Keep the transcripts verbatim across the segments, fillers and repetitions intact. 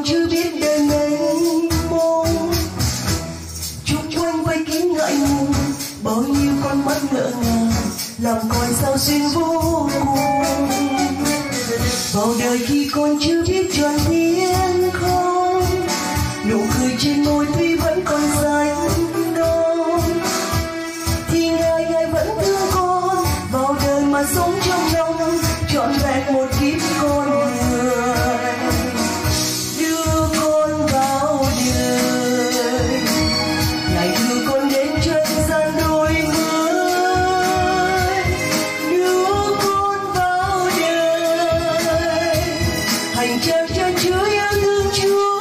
chưa biết đời mênh mông, chung quanh quay kín ngại ngùng, bao nhiêu con mắt ngỡ ngàng làm con sao xuyên vô cùng. Vào đời khi con chưa biết tròn thiên không, nụ cười trên môi tuy vẫn còn xanh non, thì ngài ngài vẫn thương con. Vào đời mà sống trong lòng trọn vẹn một kiếp con người, đưa con vào đời, ngài đưa con đến chân gian đôi mới, đưa con vào đời, hành trang chân chứa yêu thương Chúa,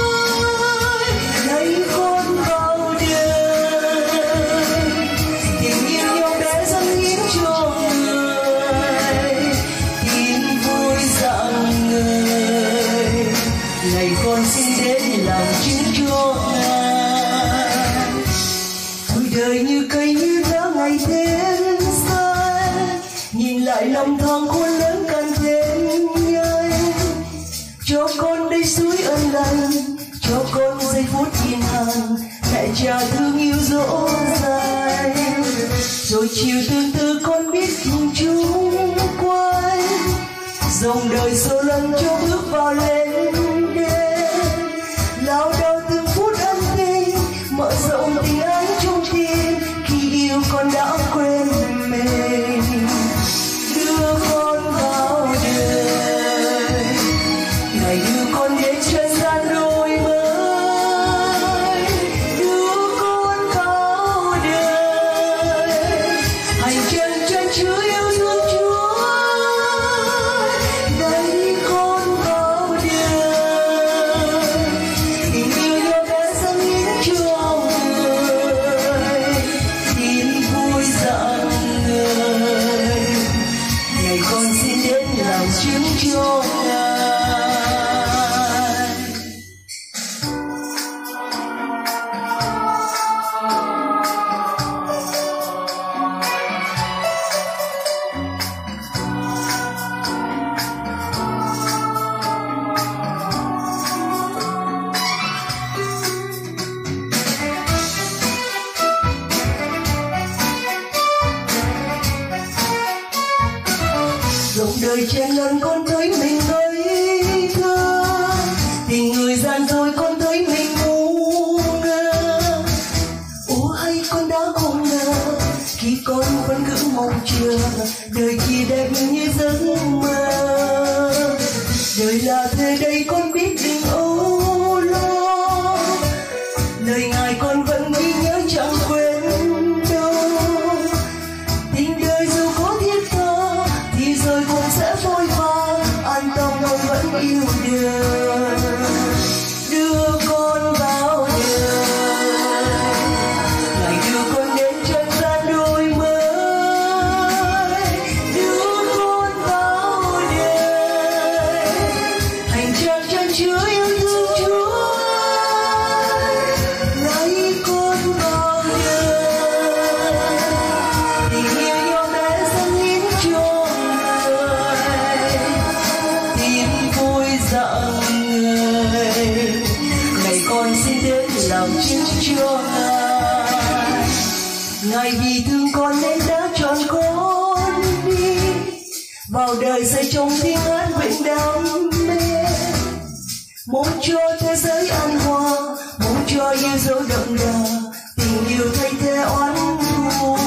lấy con vào đời, tình yêu nhau bé dâng hiến cho người, tin vui rằng người, ngày con xin đến làm chứng cho Ngài. Tuổi đời như cây như lá ngày thêm xanh, nhìn lại năm tháng khôn lớn càng thêm nhanh, cho con đây suối ân lành, cho con giây phút yên hàng, mẹ cha thương yêu dỗ dành. Rồi chiều tương tư con biết cùng chung quanh, dòng đời sâu lắng cho bước vào lên đêm, lao đao từng phút ân tình, mở rộng tình ái trong tim, khi yêu con đã quên mình, đưa con vào đời, ngày đưa con đến chân gian đôi mới, đưa con vào đời, hành chân chân chứa yêu thương Chúa, lấy con vào đời, tình yêu nhỏ bé dâng hiến cho người, tin vui rằng người, ngày con xin đến làm chứng cho Ngài. Dòng đời chen lẫn con thấy mình ngây thơ, tình người gian dối con thấy mình ngu ngơ. Ủa hay con đã không ngờ khi con vẫn cứ mong chờ đời kia đẹp như giấc mơ. Đời là thế đây con biết đừng âu lo, lời ngài con vẫn ghi nhớ chẳng quên đâu. Tình đời dù có thiết tha thì rồi cũng sẽ phôi pha, an tâm con vẫn yêu đời, đưa con vào đời, ngài đưa con đến chân gian đôi mới, đưa con vào đời, hành trang chân chứa yêu thương Chúa, lấy con vào đời, tình yêu nhỏ bé dâng hiến cho người, tin vui rằng người, ngày con xin đến làm chứng cho Ngài. Ngài vì thương con nên đã chọn con đi vào đời, xây trong tiếng hát vĩnh đam mê, muốn cho thế giới an hòa, muốn cho yêu dấu đậm đà, tình yêu thay thế oán thù.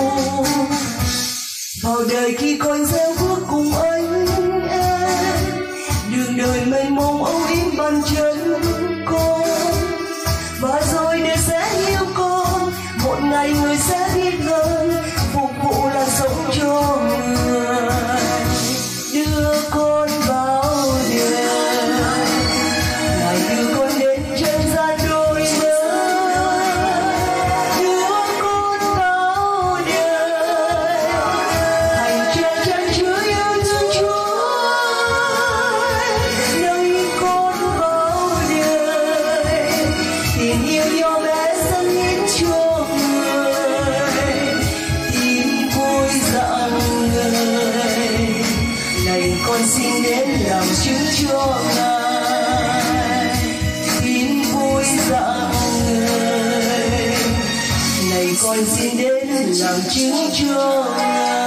Vào đời khi con gieo bước cùng anh em, đường đời mênh mông âu yếm bàn chân con, và rồi đời sẽ yêu con, một ngày người sẽ biết hơn, phục vụ là sống cho người, đưa con vào đời, ngài đưa con đến chân gian đôi mới, đưa con vào đời, hành trang chân chứa yêu thương Chúa, lấy con vào đời, tình yêu nhỏ bé dâng hiến cho người, tin vui rằng người, này con xin đến làm chứng cho Ngài. con xin đến làm chứng cho ngài.